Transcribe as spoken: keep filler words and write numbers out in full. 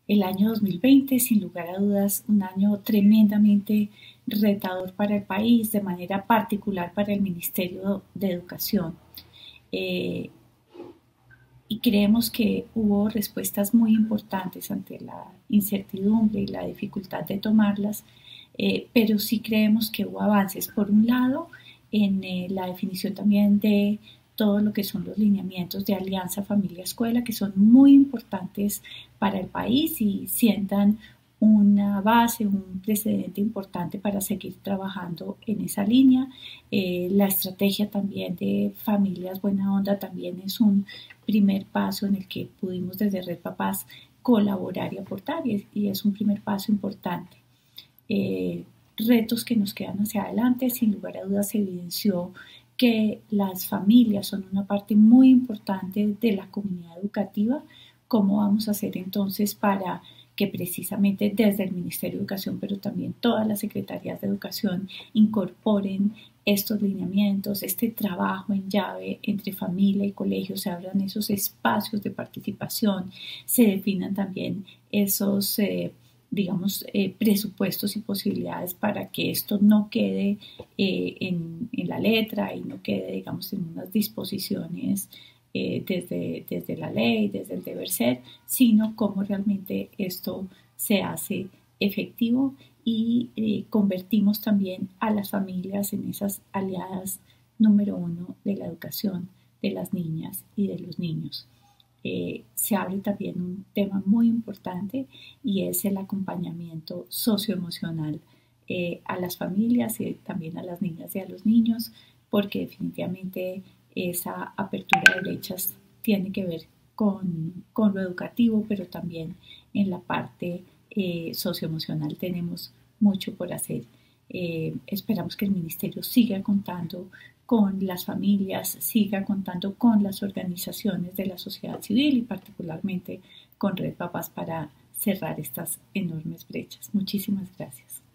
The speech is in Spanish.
el año dos mil veinte, sin lugar a dudas, un año tremendamente retador para el país, de manera particular para el Ministerio de Educación. Eh, y creemos que hubo respuestas muy importantes ante la incertidumbre y la dificultad de tomarlas, eh, pero sí creemos que hubo avances. Por un lado, en eh, la definición también de todo lo que son los lineamientos de Alianza Familia Escuela, que son muy importantes para el país y sientan una base, un precedente importante para seguir trabajando en esa línea. Eh, la estrategia también de Familias Buena Onda también es un primer paso en el que pudimos desde Red Papás colaborar y aportar, y es, y es un primer paso importante. Eh, retos que nos quedan hacia adelante, sin lugar a dudas se evidenció que las familias son una parte muy importante de la comunidad educativa. ¿Cómo vamos a hacer entonces para que precisamente desde el Ministerio de Educación, pero también todas las secretarías de educación incorporen estos lineamientos, este trabajo en llave entre familia y colegio, se abran esos espacios de participación, se definan también esos, eh, digamos, eh, presupuestos y posibilidades para que esto no quede eh, en, en la letra y no quede, digamos, en unas disposiciones eh, desde, desde la ley, desde el deber ser, sino cómo realmente esto se hace efectivo y eh, convertimos también a las familias en esas aliadas número uno de la educación de las niñas y de los niños. Eh, se abre también un tema muy importante y es el acompañamiento socioemocional eh, a las familias y también a las niñas y a los niños, porque definitivamente esa apertura de brechas tiene que ver con, con lo educativo, pero también en la parte eh, socioemocional tenemos mucho por hacer. Eh, esperamos que el Ministerio siga contando con las familias, siga contando con las organizaciones de la sociedad civil y particularmente con Red Papás para cerrar estas enormes brechas. Muchísimas gracias.